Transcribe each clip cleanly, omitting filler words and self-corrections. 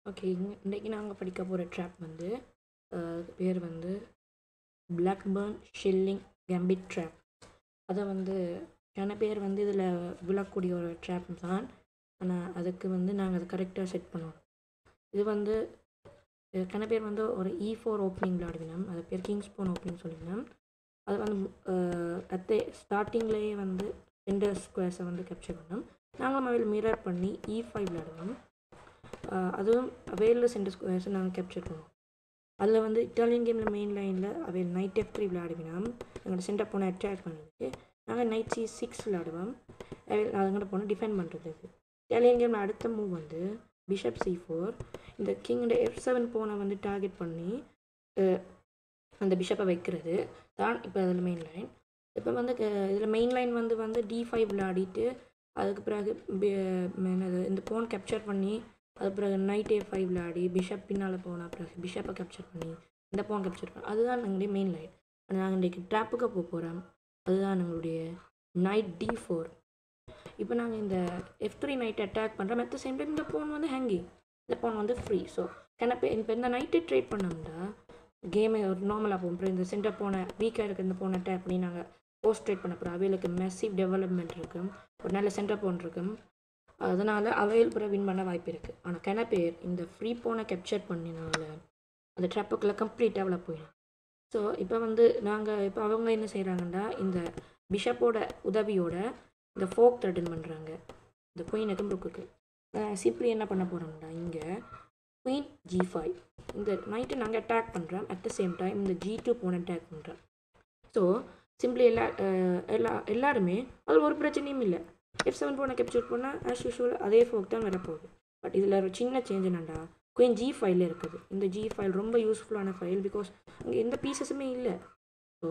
Okay, இன்றைக்கி நாங்கள் படிக்க போகிற ட்ராப் வந்து பேர் வந்து Blackburne Shilling Gambit ட்ராப். அதை வந்து சில பேர் வந்து இதில் விழக்கூடிய ஒரு ட்ராப் தான். ஆனால் அதுக்கு வந்து நாங்கள் அதை கரெக்டாக செட் பண்ணுவோம். இது வந்து சில பேர் வந்து ஒரு E4 ஓப்பனிங் விளையாடுவினோம், அது பேர் கிங்ஸ் போன் ஓப்பனிங் சொல்லிவினோம். அது வந்து அத்தை ஸ்டார்டிங்லேயே வந்து சென்டர் ஸ்கொயர்ஸை வந்து கேப்சர் பண்ணோம். நாங்கள் அதில் மிரர் பண்ணி E5 விளையாடுவோம். அதுவும் அவையில் சென்டர் ஸ்கொயர்ஸை நாங்கள் கேப்சர் பண்ணுவோம். அதில் வந்து இட்டாலியன் கேமில் மெயின் லைனில் அவையில் நைட் F3 விளையாடுவினோம். எங்களோட சென்டர் போன அட்டாக் பண்ணுறதுக்கு நாங்கள் நைட் C6 விளையாடுவோம். அதுங்கிட்ட போனால் டிஃபெண்ட் பண்ணுறதுக்கு. இட்டாலியன் கேமில் அடுத்த மூவ் வந்து பிஷப் C4. இந்த கிங்கோட F7 போனை வந்து டார்கெட் பண்ணி அந்த பிஷப்பை வைக்கிறது தான் இப்போ அதில் மெயின் லைன். இப்போ வந்து இதில் மெயின் லைன் வந்து D5 விளையாடிட்டு அதுக்கு பிறகு என்னது இந்த போன் கேப்சர் பண்ணி அது பிறகு நைட் A5 விளையாடி பிஷப் பின்னால் போனால் பிறகு பிஷப்பை கேப்சர் பண்ணி இந்த போன் கேப்சர் பண்ணி அதுதான் எங்களுடைய மெயின் லைன். நாங்கள் இன்றைக்கி ட்ராப்புக்கு போகிறோம். அதுதான் எங்களுடைய நைட் D4. இப்போ நாங்கள் இந்த F3 நைட் அட்டாக் பண்ணுறோம். அட் த சேம் டைம் இந்த போன் வந்து ஹேங்கிங், இந்த போன் வந்து ஃப்ரீ. ஸோ கணப்பே இப்போ இந்த நைட்டு ட்ரேட் பண்ணோம்னா கேமை ஒரு நார்மலாக போகும். அப்புறம் இந்த சென்டர் போன வீக்காக இருக்கிற இந்த போனை அட்டாக் பண்ணி நாங்கள் போஸ்ட் ட்ரேட் பண்ண போகிறோம். அவைகளுக்கு மெசிவ் டெவலப்மெண்ட் இருக்கும், ஒரு நல்ல சென்டர் போன் இருக்கும். அதனால் அவையில் பிற வின் பண்ண வாய்ப்பு இருக்குது. ஆனால் கன பேர் இந்த ஃப்ரீ போனை கேப்சர் பண்ணினால அந்த ட்ராப்புக்குள்ளே கம்ப்ளீட்டாக அவ்வளோ போயிடும். ஸோ இப்போ வந்து இப்போ அவங்க என்ன செய்கிறாங்கன்னா இந்த பிஷப்போட உதவியோட இந்த ஃபோக் த்ரெட்டன் பண்ணுறாங்க இந்த குயினுக்கும் ருக்குக்கு. சிம்பிளி என்ன பண்ண போகிறோம்னா இங்கே குயின் G5 இந்த நைட்டு நாங்கள் அட்டாக் பண்ணுறோம். அட் த சேம் டைம் இந்த G2 போன அட்டாக் பண்ணுறோம். ஸோ சிம்பிளி எல்லாருமே அது ஒரு பிரச்சனையும் இல்லை. F7 போனை கேப்சர் பண்ணால் ஆஸ் யூஷுவல் அதே ஃபோக் தான் வரப்போகுது. பட் இதில் ஒரு சின்ன சேஞ்ச் என்னண்டா குயின் G5 இருக்குது. இந்த G5 ரொம்ப யூஸ்ஃபுல்லான ஃபைல், பிகாஸ் அங்கே எந்த பீசஸுமே இல்லை. So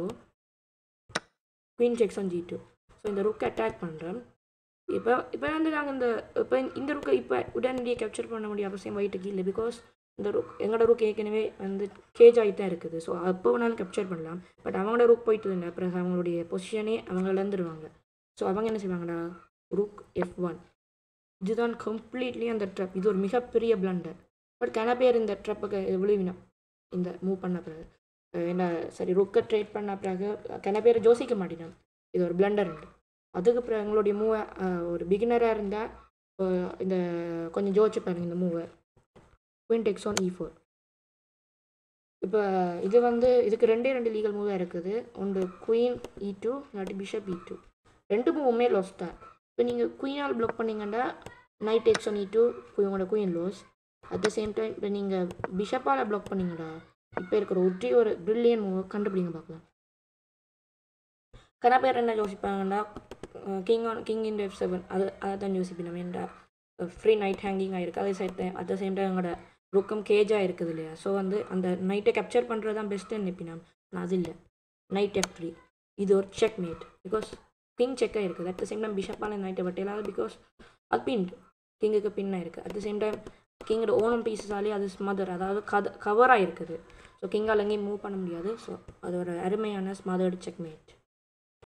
queen checks on G2. So இந்த ருக்கை அட்டாக் பண்ணுறோம். இப்போ வந்து நாங்கள் இந்த ருக்கை இப்போ உடனடியாக கேப்சர் பண்ண முடிய அவசியம் ஒயிட்டுக்கு இல்லை. பிகாஸ் இந்த ருக் எங்களோட ருக் ஏற்கனவே வந்து கேஜ் ஆகி தான் இருக்குது. ஸோ அப்போ வேணாலும் கேப்சர் பண்ணலாம். பட் அவங்களோட ருக் போயிட்டு இல்லை, அப்புறம் அவங்களுடைய பொசிஷனே அவங்க இழந்துருவாங்க. ஸோ அவங்க என்ன செய்வாங்கடா ருக் F1. இதுதான் கம்ப்ளீட்லி அந்த ட்ரப். இது ஒரு மிகப்பெரிய பிளண்டர். பட் கன பேர் இந்த ட்ரப்புக்கு விழுவினோம் இந்த மூவ் பண்ண பிறகு. என்ன சரி ருக்கை ட்ரேட் பண்ண பிறகு கன பேர் யோசிக்க மாட்டேனோம் இது ஒரு பிளண்டர் உண்டு. அதுக்கு அப்புறம் எங்களுடைய மூவை ஒரு பிகினராக இருந்தால் இந்த கொஞ்சம் யோசிச்சு பாருங்க இந்த மூவை. Queen Tex on E4. இப்போ இது வந்து இதுக்கு ரெண்டு லீகல் மூவாக இருக்குது. ஒன்று குயின் E2 இல்லாட்டி பிஷப் E2. ரெண்டு மூவுமே லாஸ் தான். இப்போ நீங்கள் குயினால் பிளாக் பண்ணிங்கன்னா நைட் டெக்ஸ் ஆன் E2 உங்களோட queen loss. At the same time இப்போ நீங்கள் பிஷப்பால் பிளாக் பண்ணிங்கடா இப்போ இருக்கிற ஒரு பிரில்லியன் மூவை கண்டுபிடிங்க பார்க்கலாம். கன பேர் என்ன யோசிப்பாங்கன்னா கிங் இன் F7 அதை தான் யோசிப்பேன். ஏன்டா ஃப்ரீ நைட் ஹேங்கிங் ஆகிருக்கு, அதே side at the same time எங்களோட ருக்கம் கேஜாக இருக்குது இல்லையா. ஸோ வந்து அந்த நைட்டை கேப்சர் பண்ணுறது தான் பெஸ்ட்டுன்னு நினைப்பினான். ஆனால் அது இல்லை. நைட் F3 இது ஒரு செக் மேட், பிகாஸ் கிங் செக்காக இருக்குது. அட் த சேம் டைம் பிஷப்பால் நைட்டை பட்டியலாது, பிகாஸ் அது பின் கிங்குக்கு பின்னாக இருக்குது. அட் த சேம் டைம் கிங்கோட ஓனம் பீஸஸாலே அது ஸ்மதர், அதாவது கவராக இருக்குது. ஸோ கிங்கால் எங்கேயும் மூவ் பண்ண முடியாது. ஸோ அது ஒரு அருமையான ஸ்மதர்டு செக் மேட்.